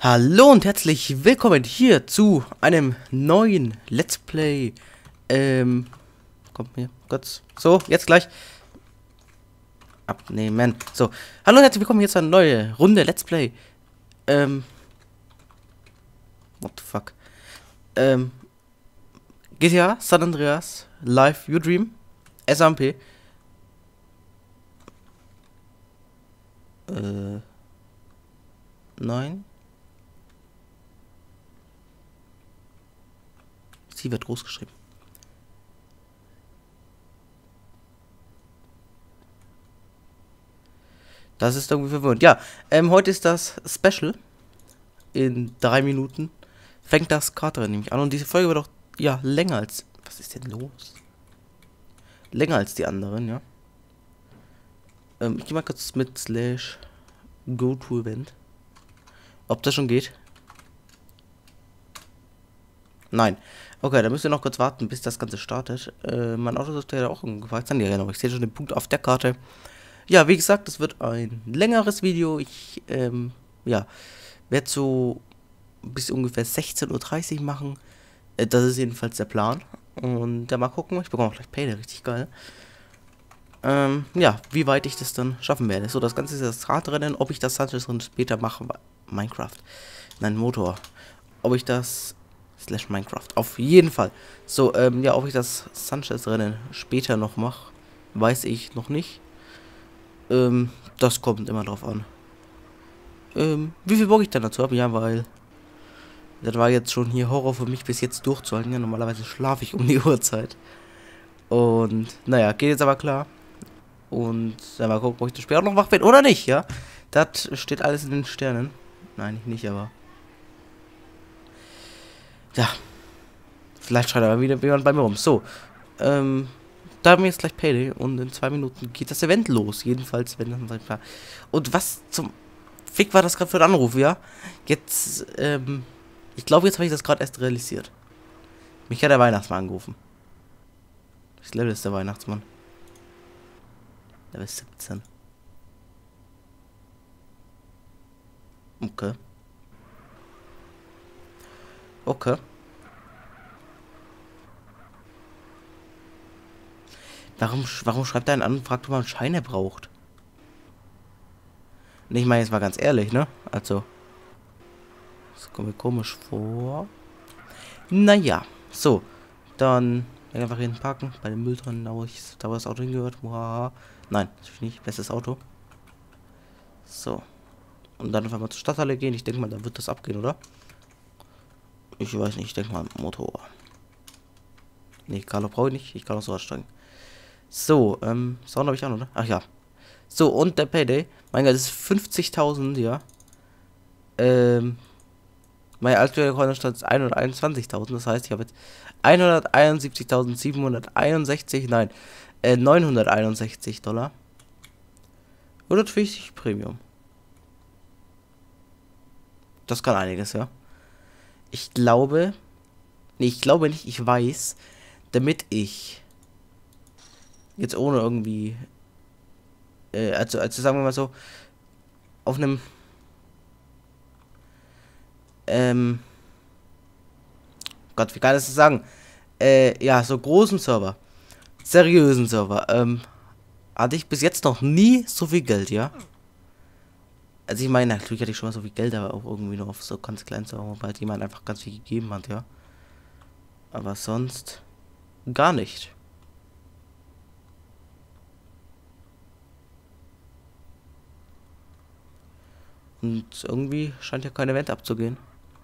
Hallo und herzlich willkommen hier zu einem neuen Let's Play. Kommt mir kurz. So, jetzt gleich. Abnehmen. So. Hallo und herzlich willkommen hier zu einer neuen Runde Let's Play. What the fuck? GTA San Andreas Live Your Dream SMP. Nein. Sie wird groß geschrieben. Das ist irgendwie verwirrend. Ja, heute ist das Special. In 3 Minuten fängt das Kater nämlich an. Und diese Folge wird auch, ja, länger als... Was ist denn los? Länger als die anderen, ja. Ich gehe mal kurz mit Slash Go to Event. Ob das schon geht? Nein. Okay, dann müsst ihr noch kurz warten, bis das Ganze startet. Mein Auto sollte ja auch gefragt sein. Ja, genau. Ich sehe schon den Punkt auf der Karte. Ja, wie gesagt, das wird ein längeres Video. Ich, ja, werde so bis ungefähr 16:30 Uhr machen. Das ist jedenfalls der Plan. Und ja, mal gucken. Ich bekomme auch gleich Payday, richtig geil. Ja, wie weit ich das dann schaffen werde. So, das Ganze ist das Radrennen. Ob ich das Sanchez-Rennen später mache, Minecraft. Nein, Motor. Ob ich das... Slash Minecraft. Auf jeden Fall. So, ja, ob ich das Sanchez-Rennen später noch mache, weiß ich noch nicht. Das kommt immer drauf an. Wie viel Bock ich dann dazu habe? Ja, weil das war jetzt schon hier Horror für mich bis jetzt durchzuhalten. Ja, normalerweise schlafe ich um die Uhrzeit. Und, naja, geht jetzt aber klar. Und dann mal gucken, ob ich das Spiel auch noch wach bin oder nicht, ja. Das steht alles in den Sternen. Nein, nicht, aber... Ja. Vielleicht schreit aber wieder jemand bei mir rum. So, da haben wir jetzt gleich Payday und in 2 Minuten geht das Event los. Jedenfalls, wenn dann klar. Und was zum Fick war das gerade für ein Anruf, ja? Jetzt, ich glaube, jetzt habe ich das gerade erst realisiert. Mich hat der Weihnachtsmann angerufen. Das Level ist der Weihnachtsmann. Level 17. Okay. Okay. Warum schreibt er einen an und fragt, ob man einen Schein braucht? Und ich meine jetzt mal ganz ehrlich, ne? Also, das kommt mir komisch vor. Naja, so. Dann einfach hier parken. Bei den Mülltonnen, da wo das Auto hingehört. Wow. Nein, natürlich nicht. Bestes Auto. So. Und dann einfach mal zur Stadthalle gehen. Ich denke mal, da wird das abgehen, oder? Ich weiß nicht. Ich denke mal, Motor. Nee, Carlo brauche ich nicht. Ich kann auch so aussteigen. So, Sound habe ich an, oder? Ach ja. So, und der Payday. Mein Gott, das ist 50.000, ja. Mein aktueller Kontostand ist 121.000. Das heißt, ich habe jetzt 171.761, nein, 961 $. Oder 50 Premium. Das kann einiges, ja. Ich glaube... Nee, ich glaube nicht, ich weiß, damit ich... Jetzt ohne irgendwie... also sagen wir mal so... Auf einem... Gott, wie kann ich das sagen? Ja, so großen Server. Seriösen Server. Hatte ich bis jetzt noch nie so viel Geld, ja? Also ich meine, natürlich hatte ich schon mal so viel Geld, aber auch irgendwie nur auf so ganz kleinen Server, weil halt jemand einfach ganz viel gegeben hat, ja? Aber sonst gar nicht. Und irgendwie scheint ja kein Event abzugehen.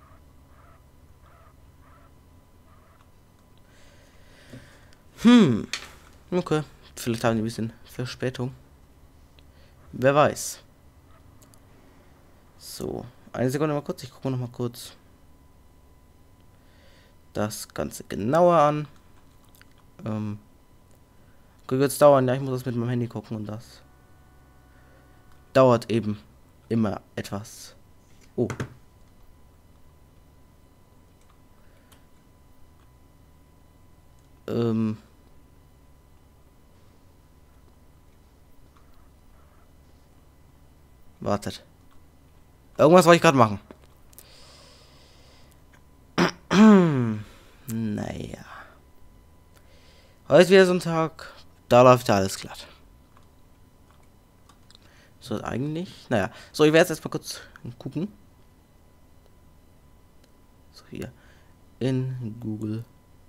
Okay. Vielleicht haben die ein bisschen Verspätung. Wer weiß. So. Eine Sekunde mal kurz. Ich gucke noch mal kurz das Ganze genauer an. Könnte jetzt dauern. Ja, ich muss das mit meinem Handy gucken und das dauert eben immer etwas. Oh. Wartet. Irgendwas wollte ich gerade machen. Heute ist wieder so ein Tag, da läuft ja alles glatt. So, eigentlich, naja. So, ich werde jetzt erstmal kurz gucken. So, hier. In Google.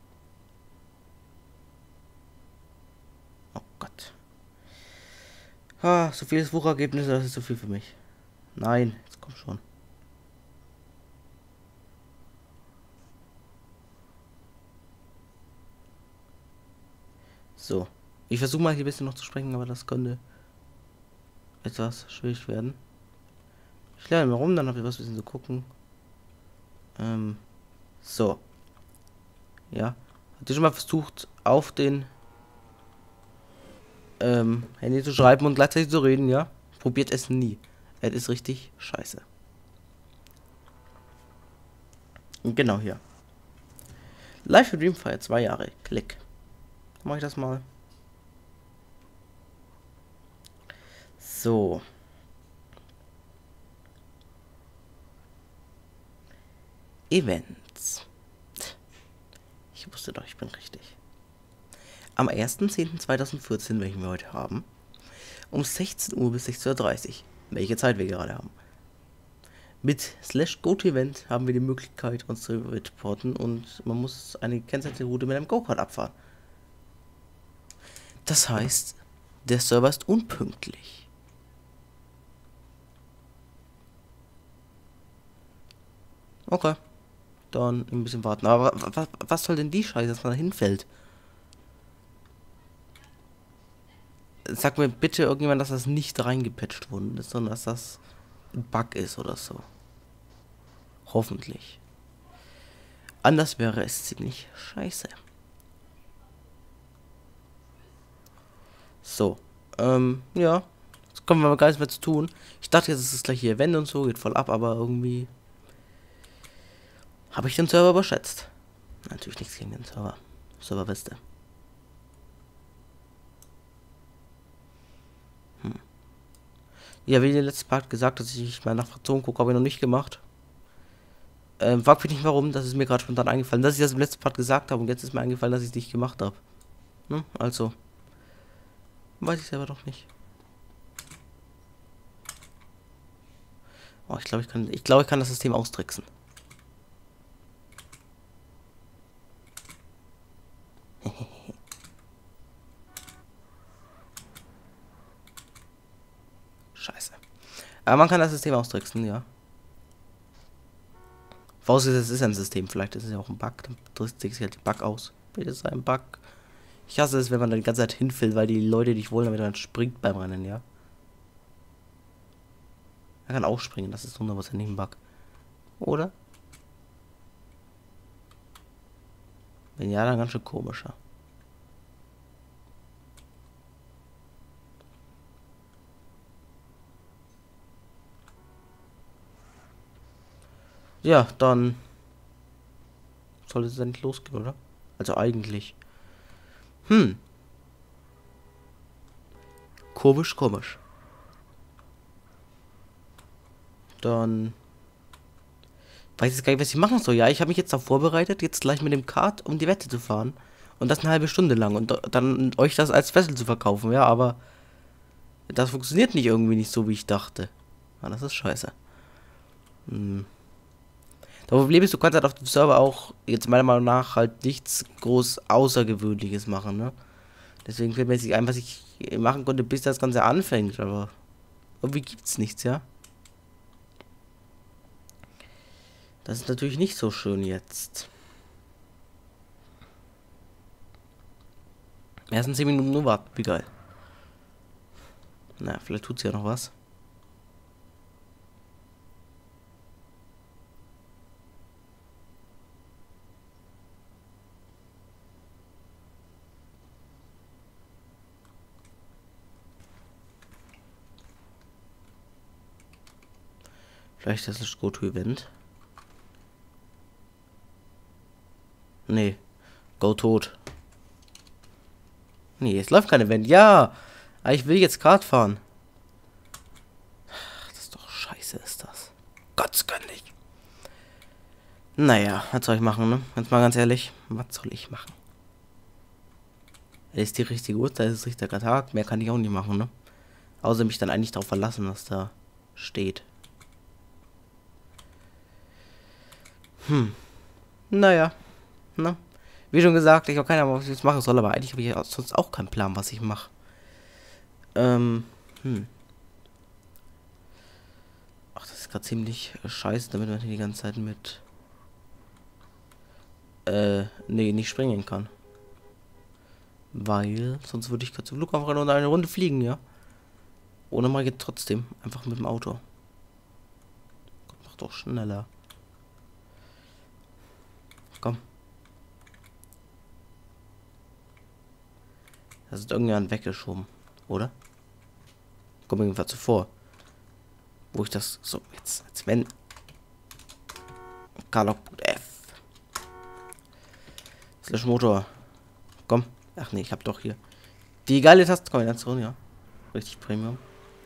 Oh Gott. Ah, so viele Suchergebnisse, das ist so viel für mich. Nein, jetzt komm schon. So. Ich versuche mal hier ein bisschen noch zu sprechen, aber das könnte etwas schwierig werden. Ich lerne mal rum, dann habe ich was ein bisschen zu gucken. So. Ja. Habt ihr schon mal versucht, auf den Handy zu schreiben und gleichzeitig zu reden, ja? Probiert es nie. Es ist richtig scheiße. Und genau hier. Live für Dreamfire 2 Jahre. Klick. Dann mache ich das mal. So. Events. Ich wusste doch, ich bin richtig. Am 1.10.2014, welchen wir heute haben, um 16 Uhr bis 16:30 Uhr, welche Zeit wir gerade haben. Mit /GoToEvent haben wir die Möglichkeit, uns zu reporten und man muss eine gekennzeichnete Route mit einem Go-Kart abfahren. Das heißt, der Server ist unpünktlich. Okay. Dann ein bisschen warten. Aber was soll denn die Scheiße, dass man da hinfällt? Sag mir bitte irgendjemand, dass das nicht reingepatcht worden ist, sondern dass das ein Bug ist oder so. Hoffentlich. Anders wäre es ziemlich scheiße. So. Ja. Jetzt kommen wir mal gar nichts mehr zu tun. Ich dachte jetzt, ist das gleich hier Event und so, geht voll ab, aber irgendwie habe ich den Server überschätzt. Natürlich nichts gegen den Server. Server beste. Ja, wie der letzte Part gesagt, dass ich mal nach Fraktionen gucke, habe ich noch nicht gemacht. Frag mich nicht warum, das ist mir gerade spontan eingefallen, dass ich das im letzten Part gesagt habe und jetzt ist mir eingefallen, dass ich es nicht gemacht habe. Ne? Also. Weiß ich selber doch nicht. Oh, ich glaube, ich kann das System austricksen. Scheiße. Aber man kann das System austricksen, ja. Vorausgesetzt, es ist ein System. Vielleicht ist es ja auch ein Bug. Dann drückt sich halt den Bug aus. Bitte ist ein Bug. Ich hasse es, wenn man da die ganze Zeit hinfällt, weil die Leute nicht wollen, damit man springt beim Rennen, ja. Er kann auch springen, das ist 100% ein Bug. Oder? Wenn ja, dann ganz schön komischer. Ja, dann sollte es endlich losgehen, oder? Also eigentlich. Komisch, komisch. Dann weiß ich jetzt gar nicht, was ich machen soll. Ja, ich habe mich jetzt darauf vorbereitet, jetzt gleich mit dem Kart um die Wette zu fahren. Und das eine halbe Stunde lang. Und dann euch das als Fessel zu verkaufen. Ja, aber das funktioniert nicht irgendwie nicht so, wie ich dachte. Ja, das ist scheiße. Das Problem ist, du kannst halt auf dem Server auch jetzt meiner Meinung nach halt nichts groß Außergewöhnliches machen, ne? Deswegen fällt mir jetzt nicht ein, was ich machen konnte, bis das Ganze anfängt. Aber irgendwie gibt's nichts, ja? Das ist natürlich nicht so schön jetzt. Ersten 10 Minuten nur warten, wie geil. Na, vielleicht tut's ja noch was. Vielleicht ist das Go-To-Event. Nee. Go tot. Nee, es läuft kein Event. Ja! Aber ich will jetzt Kart fahren. Ach, das ist doch scheiße, ist das. Gottsgönnig. Naja, was soll ich machen, ne? Jetzt mal ganz ehrlich. Was soll ich machen? ist die richtige Uhrzeit, ist der richtige Tag. Mehr kann ich auch nicht machen, ne? Außer mich dann eigentlich darauf verlassen, was da steht. Naja. Ne? Wie schon gesagt, ich habe keine Ahnung, was ich jetzt machen soll, aber eigentlich habe ich ja sonst auch keinen Plan, was ich mache. Ach, das ist gerade ziemlich scheiße, damit man hier die ganze Zeit mit nee, nicht springen kann. Weil, sonst würde ich gerade zum Flughafen rennen und eine Runde fliegen, ja. Ohne mal geht trotzdem. Einfach mit dem Auto. Gott, mach doch schneller. Komm. Das ist irgendjemand weggeschoben, oder? Kommt mir jedenfalls zuvor. Wo ich das so, jetzt wenn. Karlock.f. Slash Motor. Komm. Ach nee, ich hab doch hier. Die geile Tastenkombination, ja. Richtig Premium.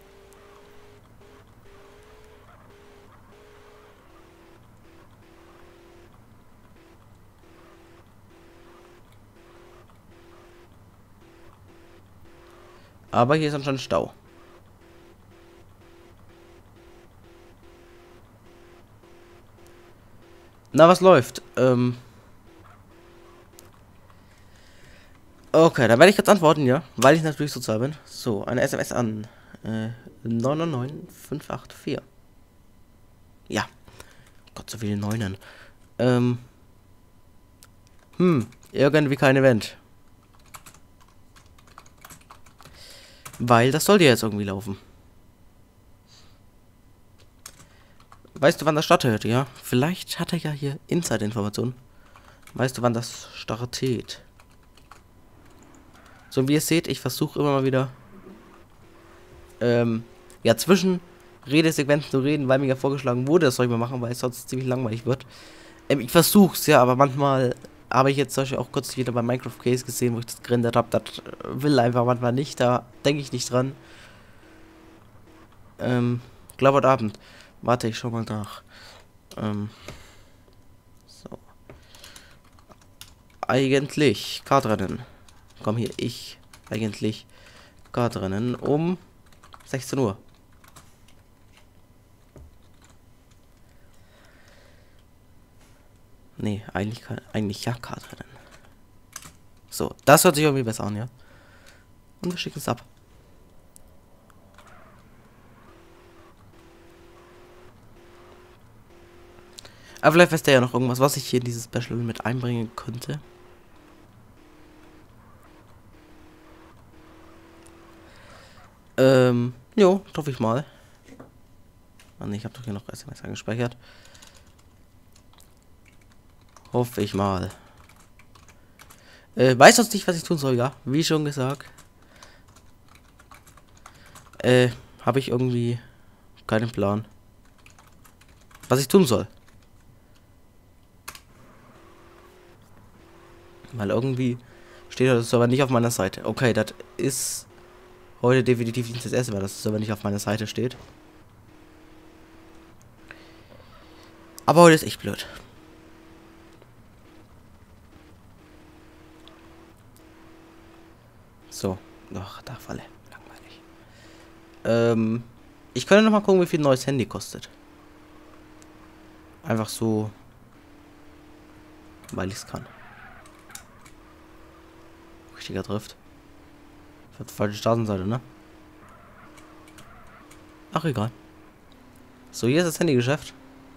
Aber hier ist anscheinend Stau. Na, was läuft? Okay, dann werde ich jetzt antworten, ja. Weil ich natürlich sozial bin. So, eine SMS an 999584. Ja. Gott, so viele Neunen. Irgendwie kein Event. Weil das sollte ja jetzt irgendwie laufen. Weißt du, wann das startet, ja? Vielleicht hat er ja hier Inside-Informationen. Weißt du, wann das startet? So, wie ihr seht, ich versuche immer mal wieder ja, zwischen Redesequenzen zu reden, weil mir ja vorgeschlagen wurde, das soll ich mal machen, weil es sonst ziemlich langweilig wird. Ich versuch's, ja, aber manchmal habe ich jetzt zum Beispiel auch kurz wieder bei Minecraft Case gesehen, wo ich das gerendert habe. Das will einfach manchmal nicht, da denke ich nicht dran. Glaube heute Abend. Warte, ich schau mal nach. So. Eigentlich Kartrennen. Komm hier, eigentlich Kartrennen um 16 Uhr. Nee, eigentlich ja Kartrennen. So, das hört sich irgendwie besser an, ja. Und wir schicken es ab. Aber vielleicht weiß der ja noch irgendwas, was ich hier in dieses Special mit einbringen könnte. Jo, hoffe ich mal. Mann, ich habe doch hier noch SMS eingespeichert. Hoffe ich mal. Weiß sonst nicht, was ich tun soll, ja. Wie schon gesagt. Habe ich irgendwie keinen Plan. Was ich tun soll. Weil irgendwie steht das Server nicht auf meiner Seite. Okay, das ist heute definitiv nicht das erste Mal, dass das Server nicht auf meiner Seite steht. Aber heute ist echt blöd. So. Ach, da Falle. Langweilig. Ich könnte noch mal gucken, wie viel ein neues Handy kostet. Einfach so. Weil ich es kann. Richtiger Drift. Falsche Straßenseite, ne? Ach, egal. So, hier ist das Handygeschäft.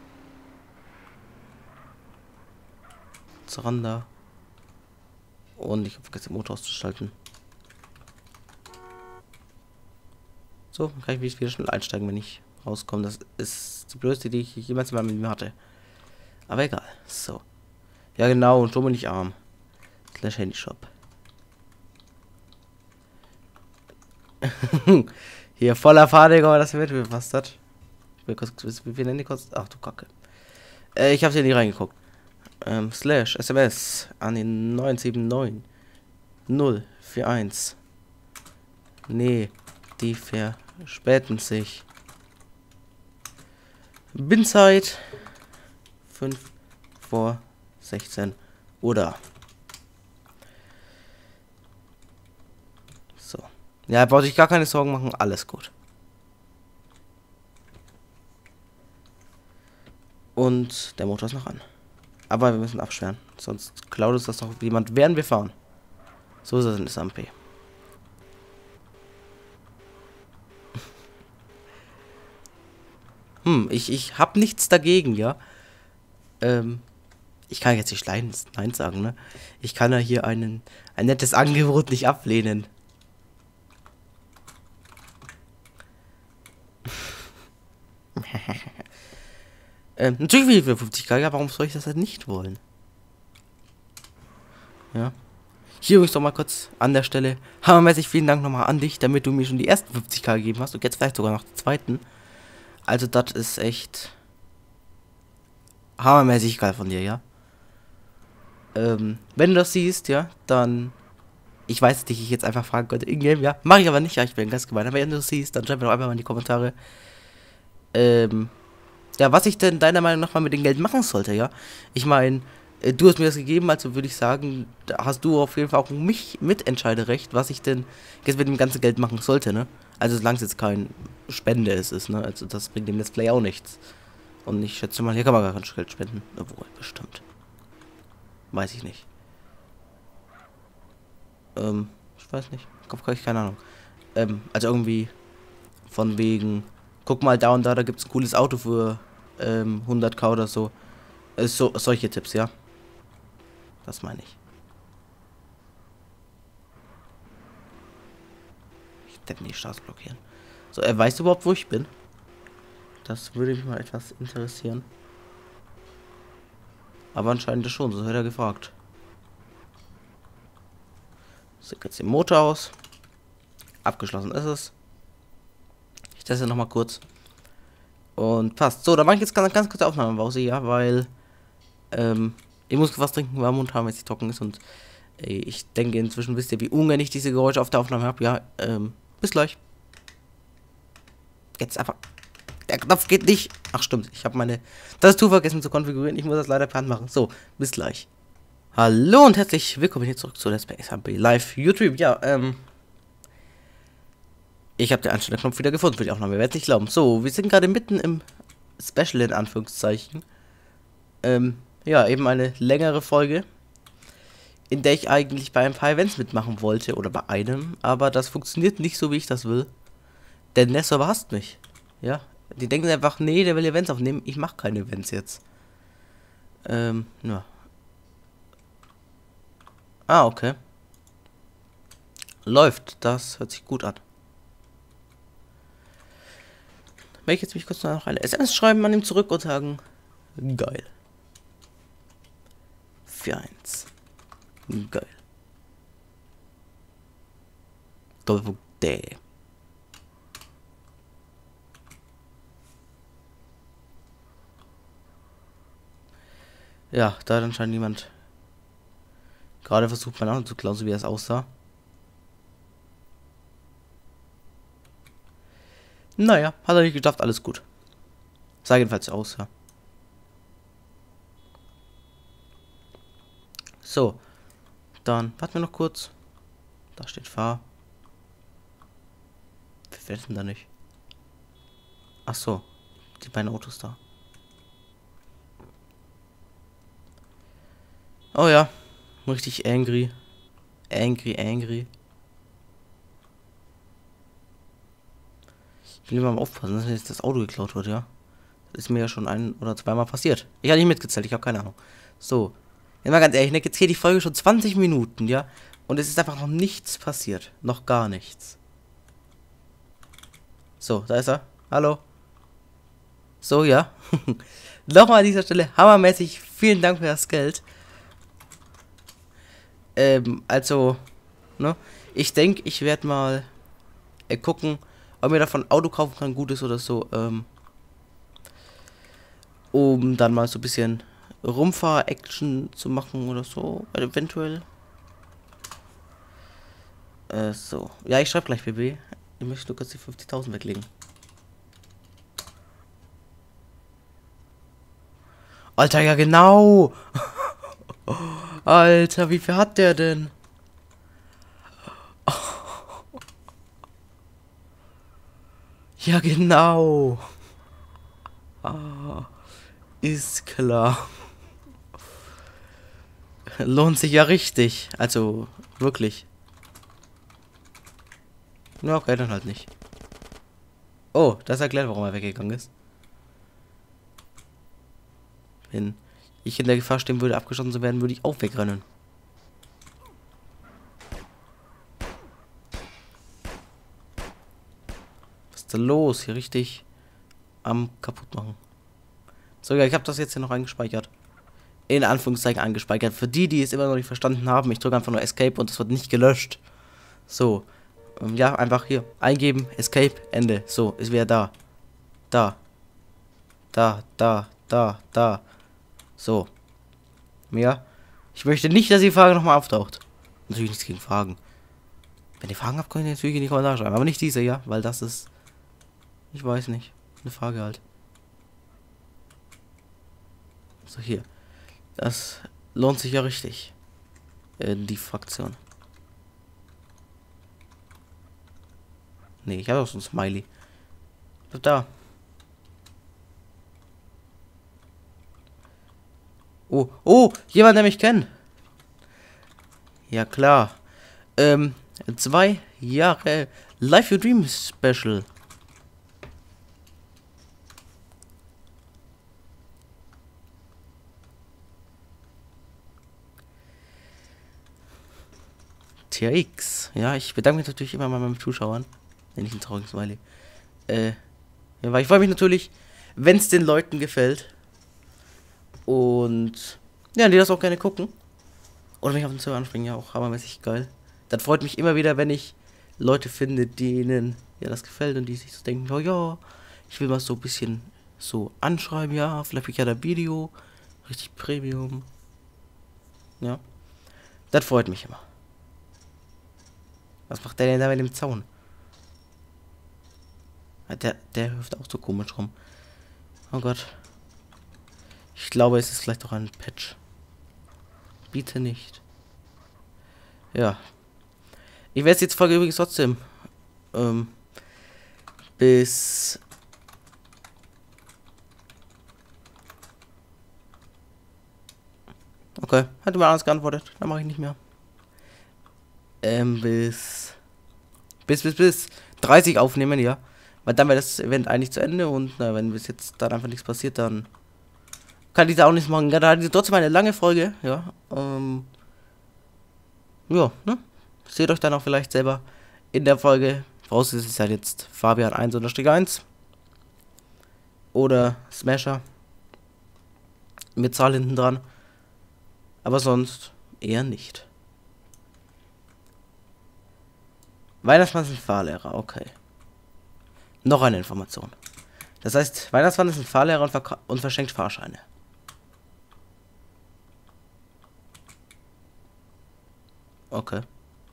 Zaranda. Und ich habe vergessen, den Motor auszuschalten. So, dann kann ich wieder schnell einsteigen, wenn ich rauskomme. Das ist die blödste, die ich jemals in meinem Leben hatte. Aber egal. So. Ja, genau. Und schon bin ich arm. Slash Handyshop. Hier voller Fahrtweg, aber das wird befasst hat. Ich will kurz wissen, wie viel Handy kostet. Ach du Kacke. Ich hab's hier nicht reingeguckt. Slash SMS an den 979 041. Nee, die verspäten sich. Binzeit 5 vor 16 oder Ja, braucht sich gar keine Sorgen machen, alles gut. Und der Motor ist noch an. Aber wir müssen absperren, sonst klaut uns das noch jemand, während wir fahren. So ist es in SMP. Ich hab nichts dagegen, ja. Ich kann jetzt nicht Nein sagen, ne? Ich kann ja hier ein nettes Angebot nicht ablehnen. Natürlich will ich für 50k, ja, warum soll ich das halt nicht wollen? Ja. Hier übrigens doch mal kurz an der Stelle. Hammermäßig vielen Dank nochmal an dich, damit du mir schon die ersten 50k gegeben hast und jetzt vielleicht sogar noch die zweiten. Also das ist echt hammermäßig geil von dir, ja. Wenn du das siehst, ja, dann... Ich weiß, dass ich jetzt einfach fragen könnte, in-game, ja. Mache ich aber nicht, ja, ich bin ganz gemein. Aber wenn du das siehst, dann schreib mir doch einfach mal in die Kommentare, ja, was ich denn deiner Meinung nach mal mit dem Geld machen sollte, ja. Ich meine, du hast mir das gegeben, also würde ich sagen, da hast du auf jeden Fall auch mich Mitentscheiderecht, was ich denn jetzt mit dem ganzen Geld machen sollte, ne? Also solange es jetzt kein Spende ist, ne? Also das bringt dem Let's Play auch nichts. Und ich schätze mal, hier kann man gar kein Geld spenden. Obwohl, bestimmt. Weiß ich nicht. Ich weiß nicht. Keine Ahnung. Also irgendwie von wegen, guck mal da und da gibt's ein cooles Auto für 100k oder so. Solche Tipps, ja. Das meine ich. Ich werde die Straße blockieren. So, weißt du überhaupt, wo ich bin? Das würde mich mal etwas interessieren. Aber anscheinend schon, so hat er gefragt. So, jetzt den Motor aus. Abgeschlossen ist es. Ich teste nochmal kurz. Und passt. So, da mache ich jetzt ganz kurze Aufnahmepause, ja, weil ich muss was trinken, weil Mund haben, wenn es trocken ist. Und ich denke, inzwischen wisst ihr, wie ungern ich diese Geräusche auf der Aufnahme habe. Ja, bis gleich. Jetzt einfach. Der Knopf geht nicht. Ach stimmt, ich habe meine Tastatur vergessen zu konfigurieren. Ich muss das leider per Hand machen. So, bis gleich. Hallo und herzlich willkommen hier zurück zu Let's Play SMP Live YouTube. Ja, ich habe den Einstellungsknopf wieder gefunden für die Aufnahme. Ihr werdet nicht glauben. So, wir sind gerade mitten im Special in Anführungszeichen. Ja, eben eine längere Folge, in der ich eigentlich bei ein paar Events mitmachen wollte. Oder bei einem. Aber das funktioniert nicht so, wie ich das will. Denn der Server hasst mich. Ja. Die denken einfach, nee, der will Events aufnehmen. Ich mache keine Events jetzt. Ja. Ah, okay. Läuft. Das hört sich gut an. Wenn ich jetzt mich kurz noch eine SMS schreiben an ihm zurück und sagen, geil. 4-1. Geil. Doppelpunkt. Ja, da hat anscheinend niemand gerade versucht, mein Auto zu klauen, so wie es aussah. Naja, hat er nicht geschafft, alles gut. Sah jedenfalls aus, ja. So, dann warten wir noch kurz. Da steht Fahr. Wer fährt denn da nicht? Ach so, die beiden Autos da. Oh ja, richtig angry. Angry. Ich will lieber mal aufpassen, dass jetzt das Auto geklaut wird, ja. Das ist mir ja schon ein- oder zweimal passiert. Ich habe nicht mitgezählt, ich habe keine Ahnung. So, jetzt mal ganz ehrlich, jetzt geht die Folge schon 20 Minuten, ja. Und es ist einfach noch nichts passiert. Noch gar nichts. So, da ist er. Hallo. So, ja. Nochmal an dieser Stelle hammermäßig vielen Dank für das Geld. Also, ne? Ich denke, ich werde mal gucken, ob mir davon ein Auto kaufen kann, gutes oder so, um dann mal so ein bisschen Rumfahr-Action zu machen oder so, eventuell. So. Ja, ich schreibe gleich BB. Ich möchte nur kurz die 50.000 weglegen. Alter, ja genau! Alter, wie viel hat der denn? Ja, genau. Ah, ist klar. Lohnt sich ja richtig. Also, wirklich. Ja, okay, dann halt nicht. Oh, das erklärt, warum er weggegangen ist. Wenn ich in der Gefahr stehen würde, abgeschossen zu werden, würde ich auch wegrennen. Was ist da los? Hier richtig am kaputt machen. So, ja, ich habe das jetzt hier noch eingespeichert. In Anführungszeichen eingespeichert. Für die, die es immer noch nicht verstanden haben, ich drücke einfach nur Escape und es wird nicht gelöscht. So. Ja, einfach hier eingeben, Escape, Ende. So, ist wieder da. Da. Da. So. Ja. Ich möchte nicht, dass die Frage nochmal auftaucht. Natürlich nichts gegen Fragen. Wenn ihr Fragen habt, könnt ihr natürlich in die Kommentare schreiben. Aber nicht diese, ja, weil das ist... Ich weiß nicht. Eine Frage halt. So, hier. Das lohnt sich ja richtig. Die Fraktion. Nee, ich habe auch so ein Smiley. Da. Oh, jemand, der mich kennt. Ja, klar. 2 Jahre Life Your Dream Special. TX. Ja, ich bedanke mich natürlich immer mal meinen Zuschauern. Wenn ich ein trauriges Smiley. Ja, weil ich freue mich natürlich, wenn es den Leuten gefällt. Und ja, die das auch gerne gucken. Oder wenn ich auf den Server anspringe, ja auch hammermäßig geil. Das freut mich immer wieder, wenn ich Leute finde, denen ja das gefällt und die sich so denken, oh ja, ich will mal so ein bisschen so anschreiben, ja, vielleicht krieg ich ja da Video, richtig Premium. Ja. Das freut mich immer. Was macht der denn da mit dem Zaun? Der hüpft auch so komisch rum. Oh Gott. Ich glaube, es ist vielleicht auch ein Patch. Bitte nicht. Ja. Ich werde jetzt Folge übrigens trotzdem bis okay, hat mir alles geantwortet. Dann mache ich nicht mehr. Bis 30 aufnehmen, ja. Weil dann wäre das Event eigentlich zu Ende und na, wenn bis jetzt dann einfach nichts passiert, dann kann ich da auch nichts machen. Ja, da hat trotzdem eine lange Folge, ja. Ja, ne? Seht euch dann auch vielleicht selber in der Folge. Vorausgesetzt ist halt jetzt Fabian 1_1 oder Smasher mit Zahl hinten dran. Aber sonst eher nicht. Weihnachtsmann ist ein Fahrlehrer, okay. Noch eine Information. Das heißt, Weihnachtsmann ist ein Fahrlehrer und verschenkt Fahrscheine. Okay.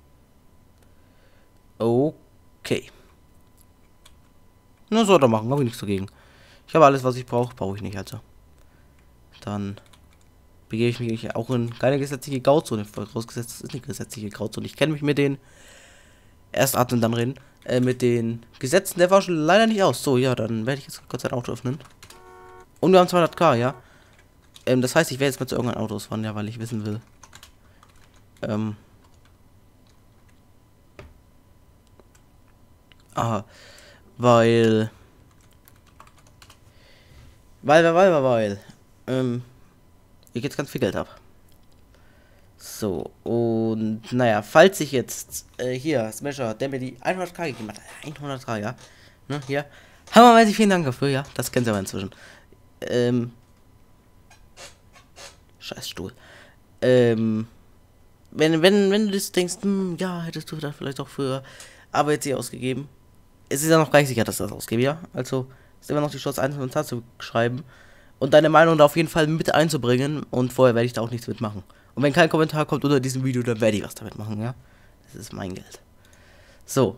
Okay. Na, soll er machen, habe ich nichts dagegen. Ich habe alles, was ich brauche ich nicht, also. Dann begebe ich mich auch in keine gesetzliche Grauzone. Vorausgesetzt, das ist eine gesetzliche Grauzone. Ich kenne mich mit den erst atmen, dann reden. Mit den Gesetzen der Fahrschule leider nicht aus. So, ja, dann werde ich jetzt kurz ein Auto öffnen. Und wir haben 200.000, ja. Das heißt, ich werde jetzt mal zu irgendeinem Autos fahren, ja, weil ich wissen will. Aha. Weil. Ich jetzt ganz viel Geld habe. So, und naja, falls ich jetzt hier, Smasher, der mir die 100.000 gegeben hat, 100.000, ja, ne, hier, hammerweise vielen Dank dafür, ja, das kennt ihr aber inzwischen. Scheißstuhl. Wenn du das denkst, ja, hättest du das vielleicht auch für Arbeit hier ausgegeben. Es ist ja noch gar nicht sicher, dass ich das ausgebe, ja, also ist immer noch die Chance, einen Kommentar zu schreiben und deine Meinung da auf jeden Fall mit einzubringen und vorher werde ich da auch nichts mitmachen. Und wenn kein Kommentar kommt unter diesem Video, dann werde ich was damit machen, ja. Das ist mein Geld. So.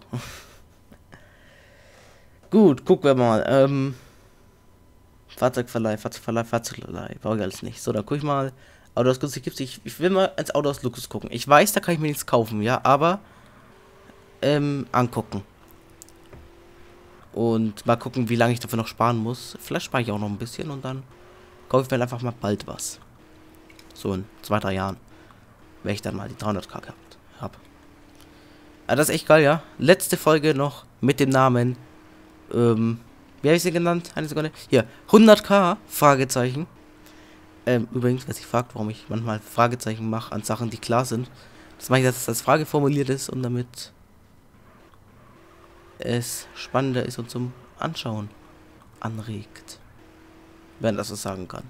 Gut, gucken wir mal. Fahrzeugverleih. Brauche ich alles nicht. So, dann gucke ich mal. Autos günstig gibt's. Ich will mal ins Auto aus Luxus gucken. Ich weiß, da kann ich mir nichts kaufen, ja, aber angucken. Und mal gucken, wie lange ich dafür noch sparen muss. Vielleicht spare ich auch noch ein bisschen und dann kaufe ich mir einfach mal bald was. So in 2, 3 Jahren. Wenn ich dann mal die 300k gehabt habe. Ah, das ist echt geil, ja. Letzte Folge noch mit dem Namen, wie habe ich sie genannt? Eine Sekunde. Hier, 100k, Fragezeichen. Übrigens, wer sich fragt, warum ich manchmal Fragezeichen mache an Sachen, die klar sind. Das mache ich, dass es als Frage formuliert ist und damit es spannender ist und zum Anschauen anregt. Wenn das so sagen kann.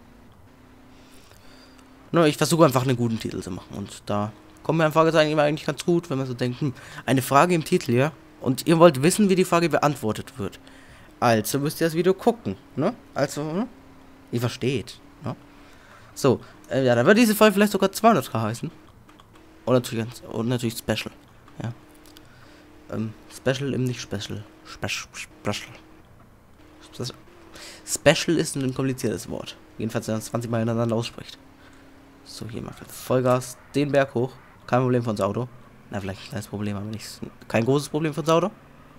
Nur, ich versuche einfach einen guten Titel zu machen. Und da kommen mir ein Fragezeichen immer eigentlich ganz gut, wenn man so denkt, eine Frage im Titel, ja? Und ihr wollt wissen, wie die Frage beantwortet wird. Also müsst ihr das Video gucken, ne? Also, ne? Ihr versteht, ne? So, ja, dann wird diese Folge vielleicht sogar 200k heißen. Und natürlich Special, ja. Special im nicht Special. Special. Special ist ein kompliziertes Wort. Jedenfalls, wenn man es 20 Mal hintereinander ausspricht. So, hier mal Vollgas den Berg hoch. Kein Problem für unser Auto. Na, vielleicht ein kleines Problem, aber nicht. Kein großes Problem für unser Auto.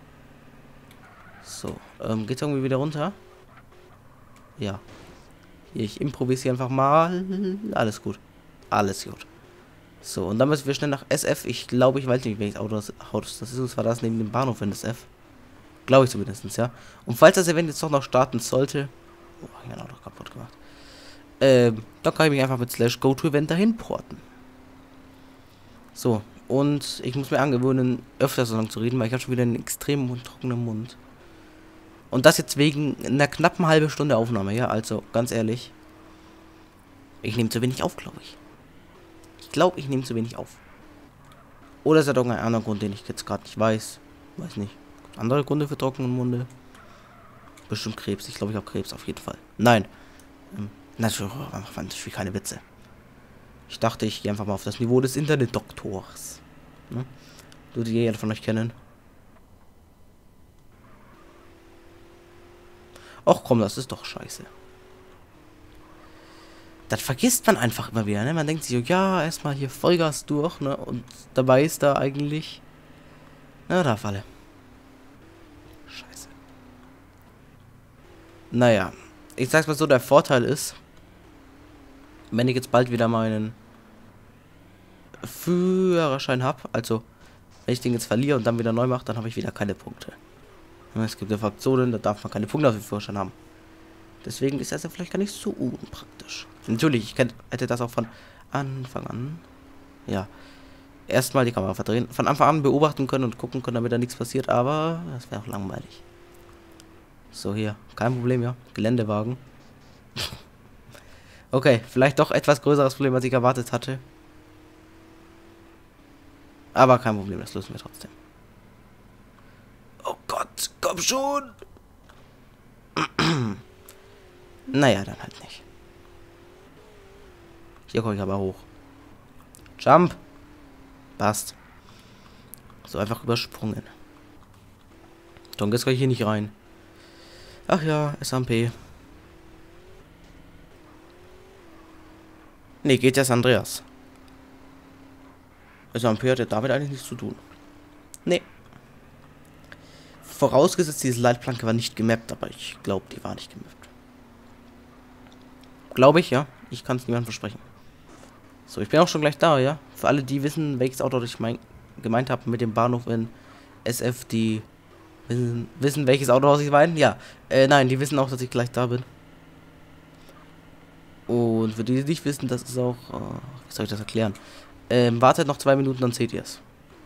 So, geht's irgendwie wieder runter? Ja. Hier, ich improvisiere einfach mal. Alles gut. Alles gut. So, und dann müssen wir schnell nach SF. Ich glaube, ich weiß nicht, welches Auto das ist. Und zwar das neben dem Bahnhof in SF. Glaube ich zumindest, ja. Und falls das Event jetzt doch noch starten sollte. Oh, ich habe ein Auto kaputt gemacht. Dann kann ich mich einfach mit /GoToEvent dahin porten. So, und ich muss mir angewöhnen, öfter so lang zu reden, weil ich habe schon wieder einen extrem trockenen Mund. Und das jetzt wegen einer knappen halben Stunde Aufnahme, ja, also ganz ehrlich. Ich nehme zu wenig auf, glaube ich. Ich glaube, ich nehme zu wenig auf. Oder ist das irgendein anderer Grund, den ich jetzt gerade nicht weiß. Weiß nicht. Andere Gründe für trockenen Munde? Bestimmt Krebs. Ich glaube, ich habe Krebs auf jeden Fall. Nein. Natürlich, natürlich keine Witze. Ich dachte, ich gehe einfach mal auf das Niveau des Internetdoktors. Ne? Du, die jeder von euch kennen. Ach komm, das ist doch scheiße. Das vergisst man einfach immer wieder, ne? Man denkt sich so, ja, erstmal hier Vollgas durch, ne? Und dabei ist da eigentlich... Na, da Falle. Scheiße. Naja. Ich sag's mal so, der Vorteil ist, wenn ich jetzt bald wieder meinen Führerschein habe, also wenn ich den jetzt verliere und dann wieder neu mache, dann habe ich wieder keine Punkte. Es gibt ja Fraktionen, da darf man keine Punkte auf den Führerschein haben. Deswegen ist das ja vielleicht gar nicht so unpraktisch. Natürlich, ich hätte das auch von Anfang an, ja, erstmal die Kamera verdrehen, von Anfang an beobachten können und gucken können, damit da nichts passiert, aber das wäre auch langweilig. So, hier, kein Problem, ja, Geländewagen. Okay, vielleicht doch etwas größeres Problem, als ich erwartet hatte. Aber kein Problem, das lösen wir trotzdem. Oh Gott, komm schon! Naja, dann halt nicht. Hier komme ich aber hoch. Jump! Passt. So einfach übersprungen. So, und jetzt kann ich hier nicht rein. Ach ja, SMP. Nee, geht ja Andreas. SMP hat ja damit eigentlich nichts zu tun. Nee. Vorausgesetzt, diese Leitplanke war nicht gemappt, aber ich glaube, die war nicht gemappt. Glaube ich, ja. Ich kann es niemandem versprechen. So, ich bin auch schon gleich da, ja. Für alle, die wissen, welches Auto ich gemeint habe mit dem Bahnhof in SF, die wissen welches Autohaus ich meine. Ja, nein, die wissen auch, dass ich gleich da bin. Und für die, die nicht wissen, das ist auch... wie soll ich das erklären? Wartet noch 2 Minuten, dann seht ihr es.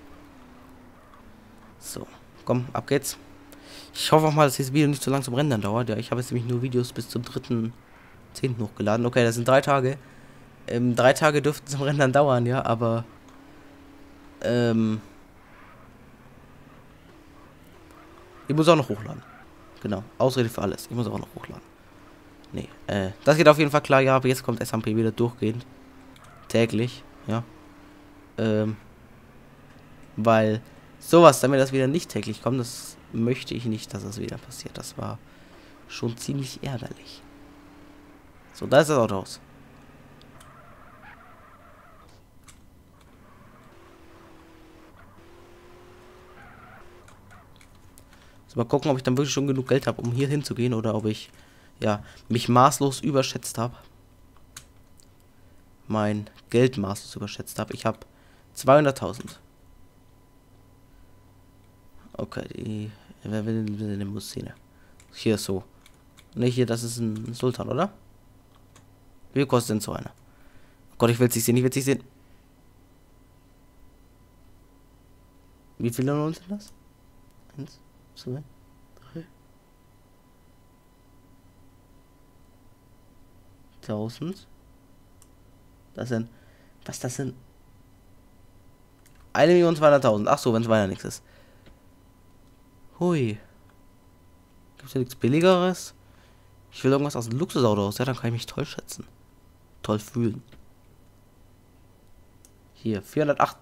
So, komm, ab geht's. Ich hoffe auch mal, dass dieses Video nicht so lang zum Rendern dauert. Ja, ich habe jetzt nämlich nur Videos bis zum 3.10. hochgeladen. Okay, das sind 3 Tage. 3 Tage dürften zum Rendern dauern, ja, aber... ich muss auch noch hochladen. Genau, Ausrede für alles. Ich muss auch noch hochladen. Nee, das geht auf jeden Fall klar, ja, aber jetzt kommt SMP wieder durchgehend. Täglich, ja. Weil sowas, damit das wieder nicht täglich kommt, das möchte ich nicht, dass das wieder passiert. Das war schon ziemlich ärgerlich. So, da ist das Autohaus. So, mal gucken, ob ich dann wirklich schon genug Geld habe, um hier hinzugehen oder ob ich, ja, mich maßlos überschätzt habe. Mein Geld maßlos überschätzt habe. Ich habe 200.000. Okay, wer will in die Muszene? Hier ist so. Ne, hier, das ist ein Sultan, oder? Wie viel kostet denn so einer? Oh Gott, ich will es nicht sehen, ich will es nicht sehen. Wie viele Lohn sind das? 1, 2, 3. 1000. Das sind. Was das sind? 1.200.000. Ach so, wenn es weiter nichts ist. Hui. Gibt es ja nichts Billigeres? Ich will irgendwas aus dem Luxusauto aus. Ja, dann kann ich mich toll schätzen. Toll fühlen. Hier, 408.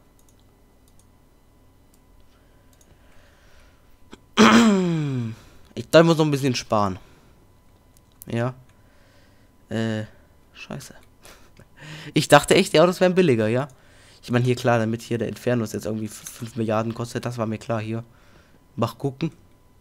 Ich darf muss noch ein bisschen sparen. Ja. Scheiße. Ich dachte echt, die Autos wären billiger, ja. Ich meine, hier klar, damit hier der Inferno jetzt irgendwie 5 Milliarden kostet, das war mir klar hier. Mach gucken.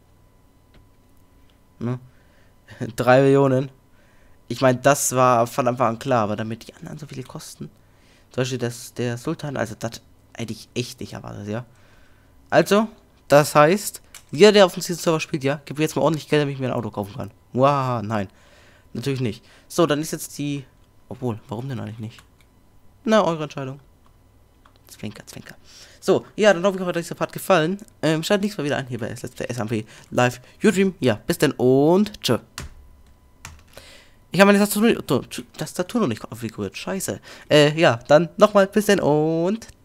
Ne? 3 Millionen. Ich meine, das war von Anfang an klar, aber damit die anderen so viel kosten. Zum Beispiel der Sultan, also das hätte ich echt nicht erwartet, ja. Also, das heißt, jeder, der auf dem Server spielt, ja, gibt mir jetzt mal ordentlich Geld, damit ich mir ein Auto kaufen kann. Wow, nein. Natürlich nicht. So, dann ist jetzt die... Obwohl, warum denn eigentlich nicht? Na, eure Entscheidung. Zwinker, zwinker. So, ja, dann hoffe ich, euch hat dieser Part gefallen. Schaltet nächstes Mal wieder ein hier bei Let's Play SMP Live Udream. Ja, bis dann und tschö. Ich habe meine Tastatur noch nicht konfiguriert. Scheiße. Ja, dann nochmal bis dann und